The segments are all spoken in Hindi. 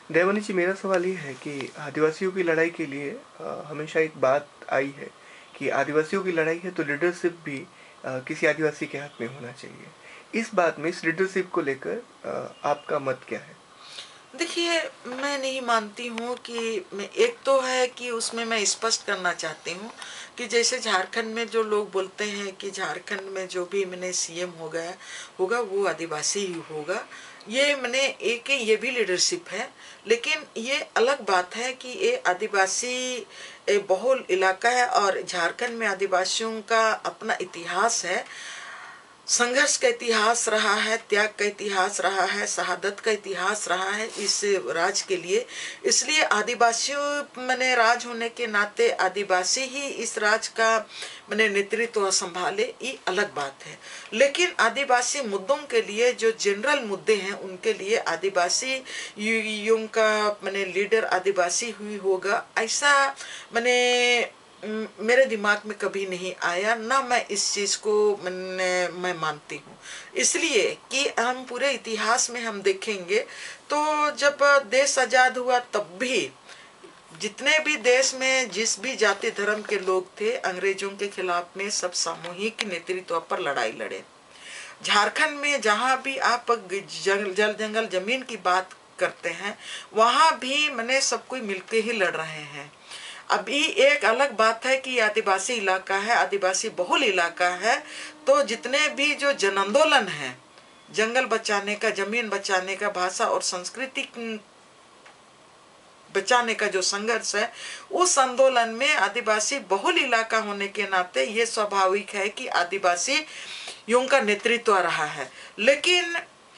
देवनी जी, मेरा सवाल ये है कि आदिवासियों की लड़ाई के लिए हमेशा एक बात आई है कि आदिवासियों की लड़ाई है तो लीडरशिप भी किसी आदिवासी के हाथ में होना चाहिए। इस बात में, इस लीडरशिप को लेकर आपका मत क्या है? देखिए, मैं नहीं मानती हूँ कि मैं एक तो है कि उसमें मैं स्पष्ट करना चाहती हूँ कि जैसे झारखंड में जो लोग बोलते हैं कि झारखंड में जो भी मैंने सीएम हो गया होगा वो आदिवासी ही होगा। ये मैंने एक ये भी लीडरशिप है, लेकिन ये अलग बात है कि ये आदिवासी बहुल इलाका है और झारखंड में आदिवासियों का अपना इतिहास है, संघर्ष का इतिहास रहा है, त्याग का इतिहास रहा है, शहादत का इतिहास रहा है इस राज के लिए। इसलिए आदिवासियों मैंने राज होने के नाते आदिवासी ही इस राज का मैंने नेतृत्व संभाले, ये अलग बात है। लेकिन आदिवासी मुद्दों के लिए जो जनरल मुद्दे हैं उनके लिए आदिवासी का मैंने लीडर आदिवासी हुई होगा, ऐसा मैंने मेरे दिमाग में कभी नहीं आया, ना मैं इस चीज को मैं मानती हूँ। इसलिए कि हम पूरे इतिहास में हम देखेंगे तो जब देश आजाद हुआ तब भी जितने भी देश में जिस भी जाति धर्म के लोग थे, अंग्रेजों के खिलाफ में सब सामूहिक नेतृत्व पर लड़ाई लड़े। झारखंड में जहाँ भी आप जल जंगल जमीन की बात करते हैं, वहां भी मैंने सब कोई मिलके ही लड़ रहे हैं। अभी एक अलग बात है कि आदिवासी इलाका है, आदिवासी बहुल इलाका है, तो जितने भी जो जन आंदोलन है, जंगल बचाने का, जमीन बचाने का, भाषा और संस्कृति बचाने का जो संघर्ष है, उस आंदोलन में आदिवासी बहुल इलाका होने के नाते ये स्वाभाविक है कि आदिवासी का नेतृत्व रहा है। लेकिन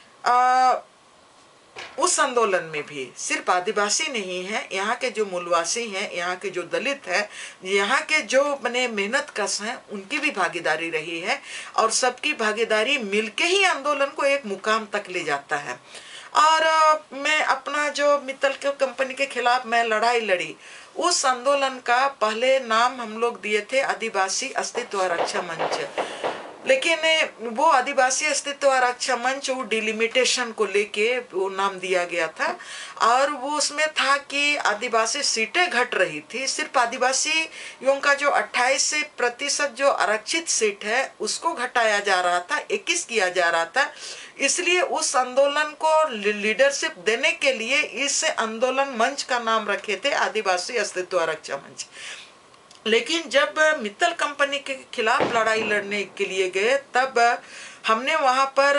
उस आंदोलन में भी सिर्फ आदिवासी नहीं है, यहाँ के जो मूलवासी हैं, यहाँ के जो दलित है, यहाँ के जो बने मेहनत कश हैं, उनकी भी भागीदारी रही है और सबकी भागीदारी मिलके ही आंदोलन को एक मुकाम तक ले जाता है। और मैं अपना जो मित्तल के कंपनी के खिलाफ मैं लड़ाई लड़ी, उस आंदोलन का पहले नाम हम लोग दिए थे आदिवासी अस्तित्व रक्षा मंच। लेकिन वो आदिवासी अस्तित्व आरक्षण मंच वो डिलिमिटेशन को लेके वो नाम दिया गया था और वो उसमें था कि आदिवासी सीटें घट रही थी। सिर्फ आदिवासियों का जो 28% जो आरक्षित सीट है उसको घटाया जा रहा था, 21 किया जा रहा था। इसलिए उस आंदोलन को लीडरशिप देने के लिए इस आंदोलन मंच का नाम रखे थे आदिवासी अस्तित्व आरक्षण मंच। लेकिन जब मित्तल कंपनी के खिलाफ लड़ाई लड़ने के लिए गए तब हमने वहां पर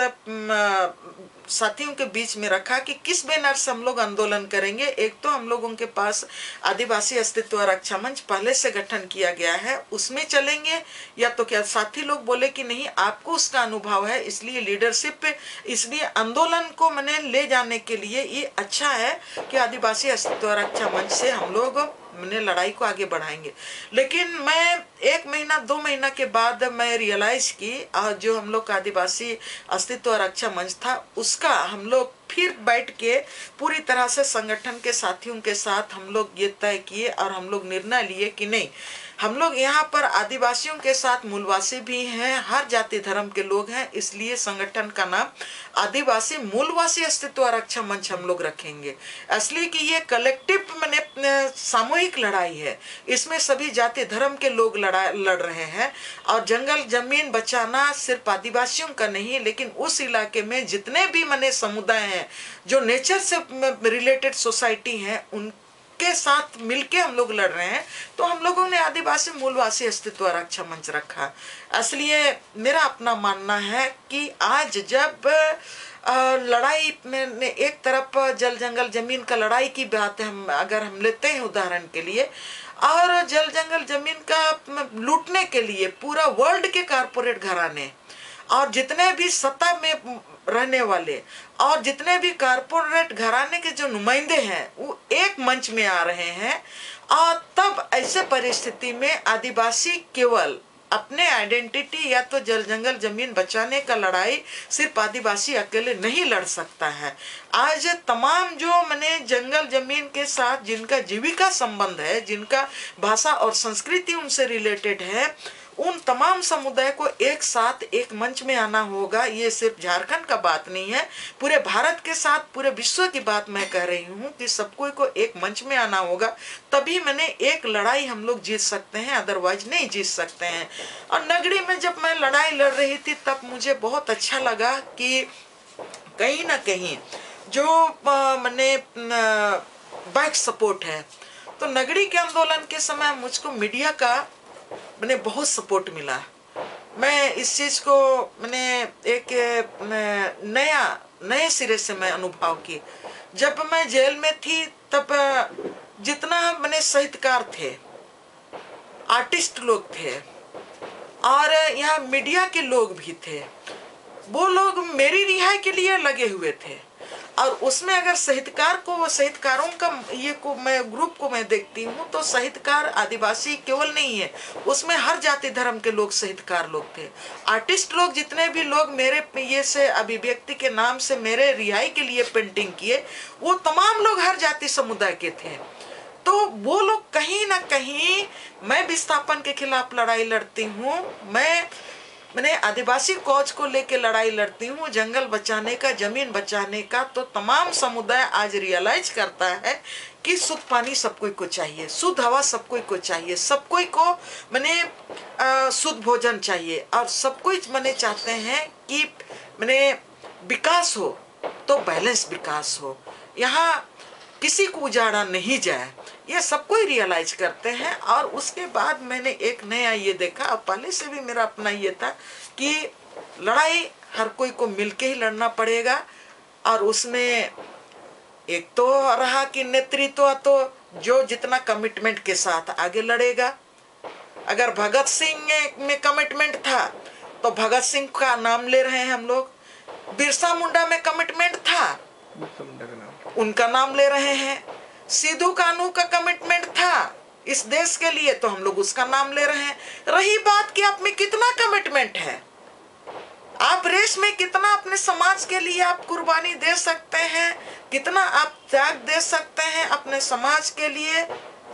साथियों के बीच में रखा कि किस बैनर से हम लोग आंदोलन करेंगे। एक तो हम लोगों के पास आदिवासी अस्तित्व रक्षा मंच पहले से गठन किया गया है, उसमें चलेंगे, या तो क्या साथी लोग बोले कि नहीं आपको उसका अनुभव है, इसलिए लीडरशिप, इसलिए आंदोलन को मैंने ले जाने के लिए ये अच्छा है कि आदिवासी अस्तित्व रक्षा मंच से हम लोग मैंने लड़ाई को आगे बढ़ाएंगे। लेकिन मैं 1 महीना 2 महीना के बाद मैं रियलाइज की जो हम लोग का आदिवासी अस्तित्व रक्षा मंच था उसका हम लोग फिर बैठ के पूरी तरह से संगठन के साथियों के साथ हम लोग ये तय किए और हम लोग निर्णय लिए कि नहीं, हम लोग यहाँ पर आदिवासियों के साथ मूलवासी भी हैं, हर जाति धर्म के लोग हैं, इसलिए संगठन का नाम आदिवासी मूलवासी अस्तित्व रक्षा मंच हम लोग रखेंगे। इसलिए कि ये कलेक्टिव मैंने सामूहिक लड़ाई है, इसमें सभी जाति धर्म के लोग लड़ रहे हैं और जंगल जमीन बचाना सिर्फ आदिवासियों का नहीं, लेकिन उस इलाके में जितने भी मैंने समुदाय हैं जो नेचर से रिलेटेड सोसाइटी हैं उनके साथ मिलके हम लोग लड़ रहे हैं। तो हम लोगों ने आदिवासी मूलवासी अस्तित्व रक्षा मंच रखा। इसलिए मेरा अपना मानना है कि आज जब लड़ाई में एक तरफ जल जंगल जमीन का लड़ाई की बात है, हम अगर हम लेते हैं उदाहरण के लिए, और जल जंगल जमीन का लूटने के लिए पूरा वर्ल्ड के कारपोरेट घराने और जितने भी सत्ता में रहने वाले और जितने भी कारपोरेट घराने के जो नुमाइंदे हैं वो एक मंच में आ रहे हैं। और तब ऐसे परिस्थिति में आदिवासी केवल अपने आइडेंटिटी या तो जल जंगल जमीन बचाने का लड़ाई सिर्फ आदिवासी अकेले नहीं लड़ सकता है। आज तमाम जो मैंने जंगल जमीन के साथ जिनका जीविका संबंध है, जिनका भाषा और संस्कृति उनसे रिलेटेड है, उन तमाम समुदाय को एक साथ एक मंच में आना होगा। ये सिर्फ झारखंड का बात नहीं है, पूरे भारत के साथ पूरे विश्व की बात मैं कह रही हूँ कि सबको को एक मंच में आना होगा, तभी मैंने एक लड़ाई हम लोग जीत सकते हैं, अदरवाइज नहीं जीत सकते हैं। और नगरी में जब मैं लड़ाई लड़ रही थी तब मुझे बहुत अच्छा लगा कि कहीं ना कहीं जो मैंने बैक सपोर्ट है, तो नगरी के आंदोलन के समय मुझको मीडिया का मैंने बहुत सपोर्ट मिला। मैं इस चीज को मैंने एक नए सिरे से मैं अनुभव की। जब मैं जेल में थी तब जितना मैंने साहित्यकार थे, आर्टिस्ट लोग थे और यहाँ मीडिया के लोग भी थे, वो लोग मेरी रिहाई के लिए लगे हुए थे। और उसमें अगर साहित्यकारों का ये को मैं ग्रुप को मैं देखती हूँ तो साहित्यकार आदिवासी केवल नहीं है, उसमें हर जाति धर्म के लोग साहित्यकार लोग थे। आर्टिस्ट लोग जितने भी लोग मेरे ये से अभिव्यक्ति के नाम से मेरे रिहाई के लिए पेंटिंग किए, वो तमाम लोग हर जाति समुदाय के थे। तो वो लोग कहीं ना कहीं, मैं विस्थापन के खिलाफ लड़ाई लड़ती हूँ, मैंने आदिवासी कॉज को लेके लड़ाई लड़ती हूँ, जंगल बचाने का, जमीन बचाने का। तो तमाम समुदाय आज रियलाइज करता है कि शुद्ध पानी सब कोई को चाहिए, शुद्ध हवा सब कोई को चाहिए, सब कोई को मैंने शुद्ध भोजन चाहिए, और सब कोई मैंने चाहते हैं कि मैंने विकास हो तो बैलेंस विकास हो, यहाँ किसी को उजाड़ा नहीं जाए, ये सबको ही रियलाइज करते हैं। और उसके बाद मैंने एक नया ये देखा, और पहले से भी मेरा अपना ये था कि लड़ाई हर कोई को मिलके ही लड़ना पड़ेगा। और उसमें एक तो रहा कि नेतृत्व तो जो जितना कमिटमेंट के साथ आगे लड़ेगा। अगर भगत सिंह में कमिटमेंट था तो भगत सिंह का नाम ले रहे हैं हम लोग, बिरसा मुंडा में कमिटमेंट था, उनका नाम ले रहे हैं, सिद्धू कान्हू का कमिटमेंट था इस देश के लिए तो हम लोग उसका नाम ले रहे हैं। रही बात कि आप में कितना कमिटमेंट है, आप रेस में कितना अपने समाज के लिए आप कुर्बानी दे सकते हैं, कितना आप त्याग दे सकते हैं अपने समाज के लिए,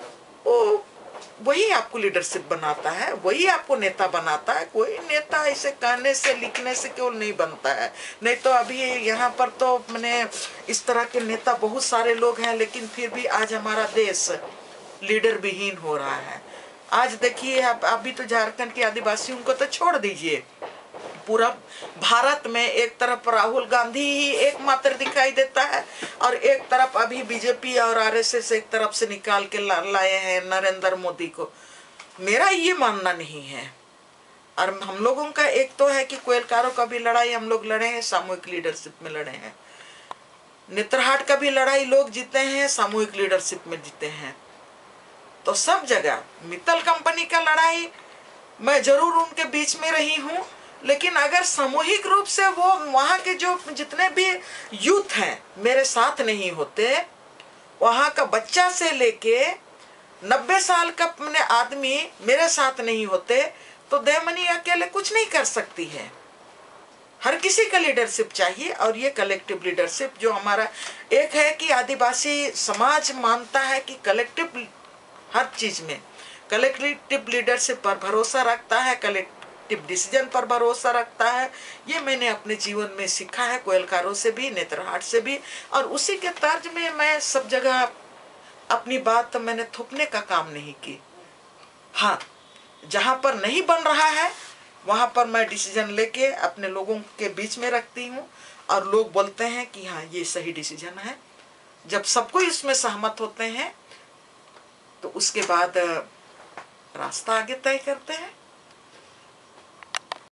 वही आपको लीडरशिप बनाता है, वही आपको नेता बनाता है। कोई नेता ऐसे कहने से लिखने से केवल नहीं बनता है। नहीं तो अभी यहाँ पर तो मैंने इस तरह के नेता बहुत सारे लोग हैं, लेकिन फिर भी आज हमारा देश लीडर विहीन हो रहा है। आज देखिए अभी तो झारखंड के आदिवासियों को तो छोड़ दीजिए, पूरा भारत में एक तरफ राहुल गांधी ही एकमात्र दिखाई देता है, और एक तरफ अभी बीजेपी और आरएसएस एक तरफ से निकाल के लाए हैं नरेंद्र मोदी को। मेरा ये मानना नहीं है। और हम लोगों का एक तो है कि कोयलकारों का भी लड़ाई हम लोग लड़े हैं, सामूहिक लीडरशिप में लड़े हैं। नेत्रहाट का भी लड़ाई लोग जीते हैं, सामूहिक लीडरशिप में जीते हैं। तो सब जगह मित्तल कंपनी का लड़ाई मैं जरूर उनके बीच में रही हूँ, लेकिन अगर सामूहिक रूप से वो वहाँ के जो जितने भी यूथ हैं मेरे साथ नहीं होते, वहाँ का बच्चा से लेके 90 साल का अपने आदमी मेरे साथ नहीं होते, तो देवमणि अकेले कुछ नहीं कर सकती है। हर किसी का लीडरशिप चाहिए, और ये कलेक्टिव लीडरशिप जो हमारा एक है कि आदिवासी समाज मानता है कि कलेक्टिव हर चीज में कलेक्टिव लीडरशिप पर भरोसा रखता है, कलेक्टिव डिसीजन पर भरोसा रखता है। ये मैंने अपने जीवन में सीखा है, कोयलकारों से भी, नेत्रहाट से भी, और उसी के तर्ज में मैं सब जगह अपनी बात मैंने थोपने का काम नहीं की। हाँ, जहाँ पर नहीं बन रहा है वहाँ पर मैं डिसीजन लेके अपने लोगों के बीच में रखती हूँ, और लोग बोलते हैं कि हाँ ये सही डिसीजन है। जब सबको इसमें सहमत होते हैं तो उसके बाद रास्ता आगे तय करते हैं।